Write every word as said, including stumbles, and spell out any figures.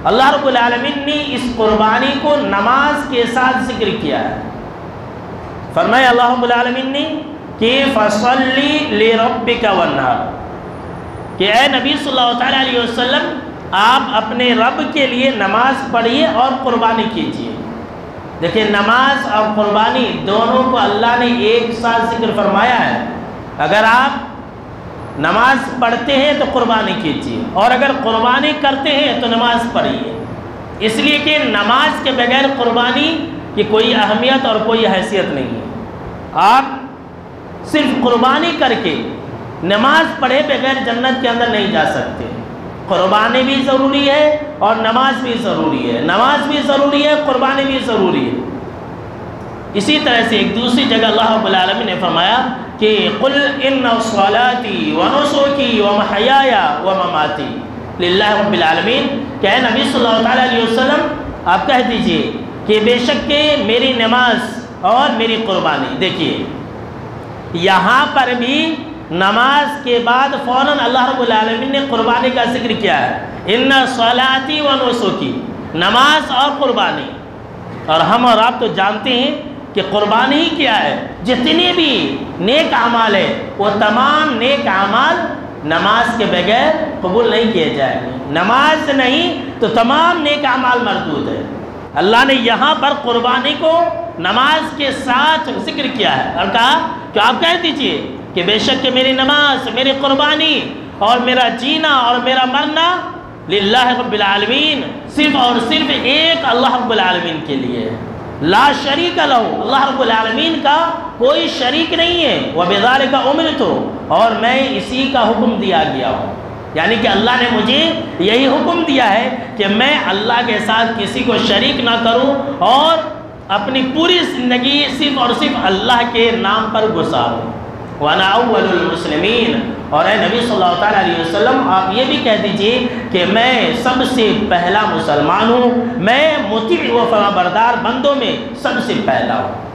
اللہ رب العالمین نے اس قربانی کو نماز کے ساتھ ذکر کیا ہے۔ فرمایا اللہ رب العالمین نے کہ فَصَلِّ لِرَبِّكَ وَانْحَرْ، کہ اے نبی صلی اللہ تعالیٰ علیہ وسلم آپ اپنے رب کے لیے نماز پڑھیے اور قربانی کیجیے۔ دیکھیں نماز اور قربانی دونوں کو اللہ نے ایک ساتھ ذکر فرمایا ہے۔ اگر آپ نماز پڑھتے ہیں تو قربانی کیجیے، اور اگر قربانی کرتے ہیں تو نماز پڑھیے، اس لیے کہ نماز کے بغیر قربانی کی کوئی اہمیت اور کوئی حیثیت نہیں ہے۔ آپ صرف قربانی کر کے نماز پڑھے بغیر جنت کے اندر نہیں جا سکتے۔ قربانی بھی ضروری ہے اور نماز بھی ضروری ہے، نماز بھی ضروری ہے، قربانی بھی ضروری ہے۔ اسی طرح سے ایک دوسری جگہ اللہ رب العالمین نے فرمایا کہ قل ان صلاتی ونسکی ومحیای ومماتی للہ رب العالمین، کہ اے نبی صلی اللہ تعالیٰ علیہ وسلم آپ کہہ دیجئے کہ بے شک کہ میری نماز اور میری قربانی، دیکھیے یہاں پر بھی نماز کے بعد فوراً اللہ رب العالمین نے قربانی کا ذکر کیا ہے، ان صلاتی ونسکی، نماز اور قربانی۔ اور ہم اور آپ تو جانتے ہیں کہ قربانی کیا ہے، جتنے بھی نیک اعمال ہیں وہ تمام نیک اعمال نماز کے بغیر قبول نہیں کیے جائیں گے۔ نماز نہیں تو تمام نیک اعمال مردود ہے۔ اللہ نے یہاں پر قربانی کو نماز کے ساتھ ذکر کیا ہے اور کہا کہ آپ کہہ دیجئے کہ بے شک کہ میری نماز، میری قربانی اور میرا جینا اور میرا مرنا للہ رب العالمین، صرف اور صرف ایک اللہ رب العالمین کے لیے، لا شریک لہ، اللہ رب العالمین کا کوئی شریک نہیں ہے۔ وَبِذَلِكَ أُمِرْتُ، اور میں اسی کا حکم دیا گیا ہوں، یعنی کہ اللہ نے مجھے یہی حکم دیا ہے کہ میں اللہ کے ساتھ کسی کو شریک نہ کروں اور اپنی پوری زندگی صرف اور صرف اللہ کے نام پر گزاروں۔ وَأَنَا أَوَّلُ الْمُسْلِمِينَ، اور اے نبی صلی اللہ تعالیٰ علیہ وسلم آپ یہ بھی کہہ دیجئے کہ میں سب سے پہلا مسلمان ہوں، میں مطیع و فرمانبردار بندوں میں سب سے پہلا ہوں۔